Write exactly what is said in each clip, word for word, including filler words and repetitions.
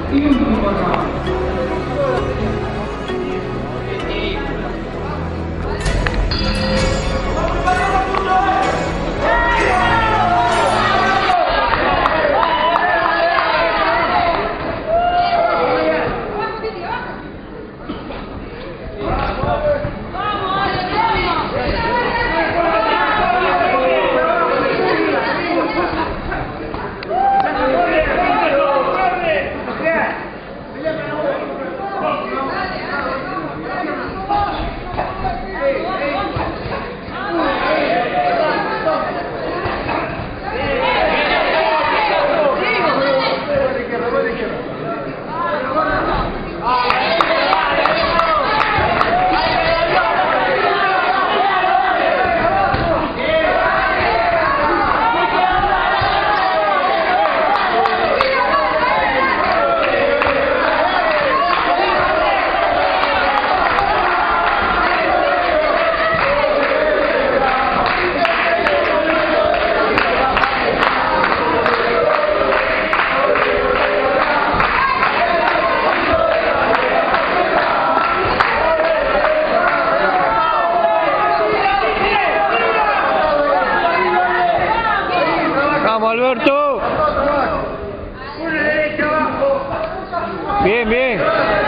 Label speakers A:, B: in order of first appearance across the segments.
A: Vamos, Alberto. Bien, bien.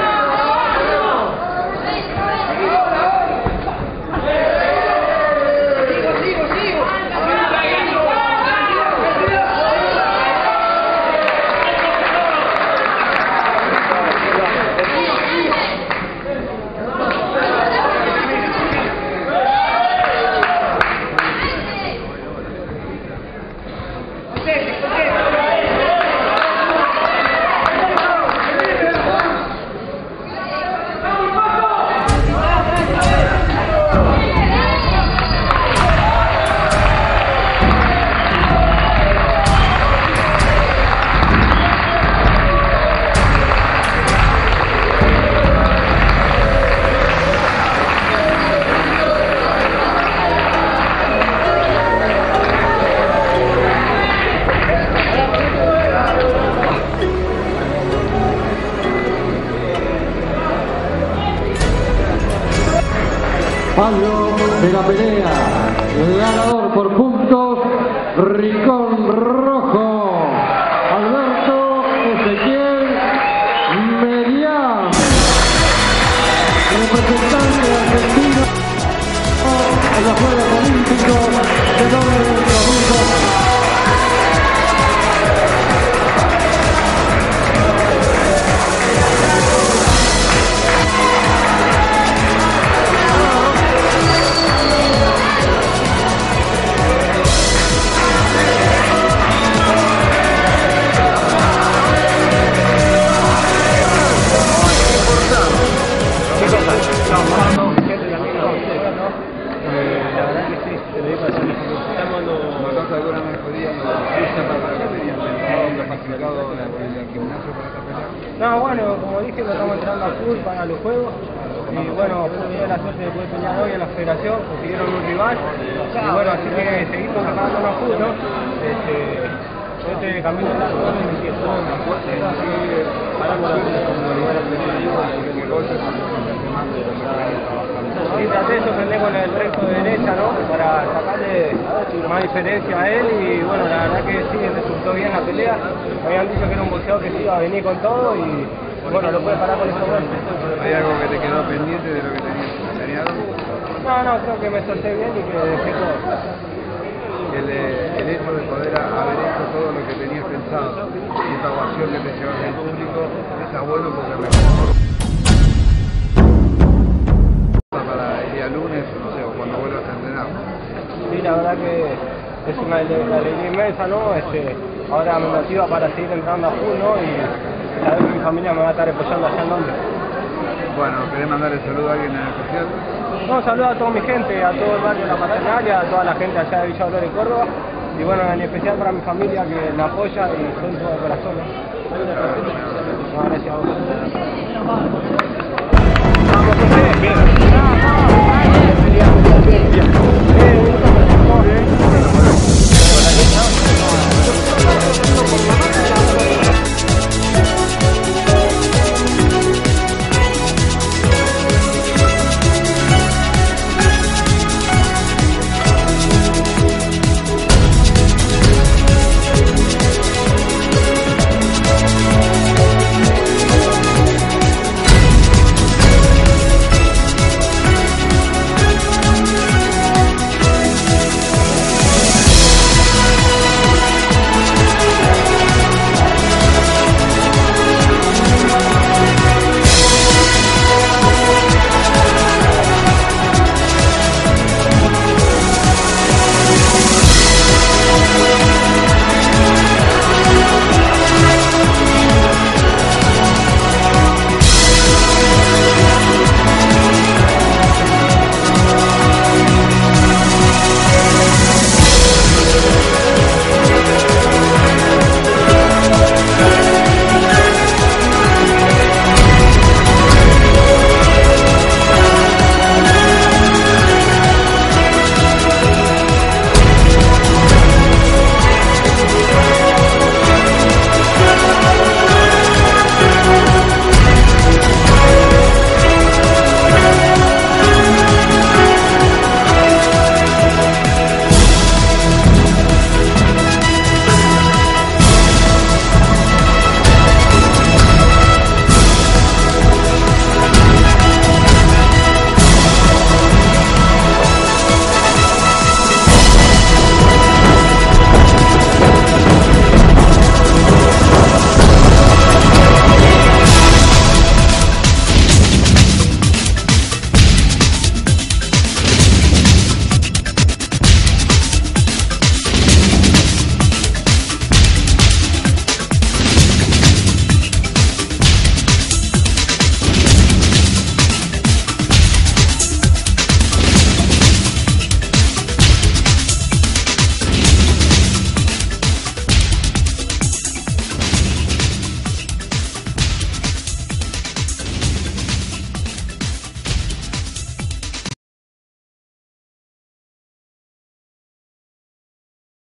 B: Fallo de la pelea, ganador por puntos, Rincón Rojo, Alberto Ezequiel Merián, representante argentino en los Juegos Olímpicos de Londres dos mil doce.
C: No, bueno, como dije, lo estamos entrando a full para los juegos. Y bueno, tuve la suerte de poder pelear hoy en la federación, consiguieron un rival. Y bueno, así que seguimos preparándonos a full, ¿no? Este, este camino es largo, no me entiendo. Y traté de sorprender con el recto de derecha, ¿no? Para sacarle más diferencia a él y bueno, la verdad que sí, resultó bien la pelea. Me habían dicho que era un boxeador que sí iba a venir con todo y bueno, lo puede parar con esos golpes.
D: ¿Hay algo que te quedó pendiente de lo que tenías planeado?
C: No, no, creo que me solté bien y que dejé todo.
D: El, el hecho de poder haber hecho todo lo que tenías pensado, esta ovación que te llevas del público, está bueno porque mejor para el día lunes, no sé, o cuando vuelvas a entrenar.
C: Sí, la verdad que es una alegría inmensa, ¿no? Este, ahora me motiva para seguir entrando a full, ¿no? Y saber que mi familia me va a estar apoyando allá en Londres.
D: Bueno, ¿querés mandar el saludo a alguien en especial?
C: No, saludo a toda mi gente, a todo el barrio de La Paternaria, a toda la gente allá de Villa Dolores, Córdoba. Y bueno, en especial para mi familia que me apoya y son todo de corazón. No, gracias a vos. Vamos, José. Bien. Bien, bien, bien. Bien, bien.